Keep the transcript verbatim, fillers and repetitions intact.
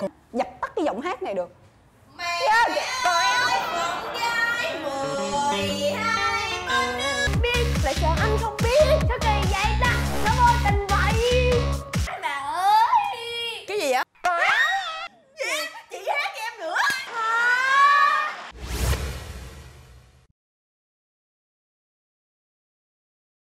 còn dập tắt cái giọng hát này được. Mẹ yeah.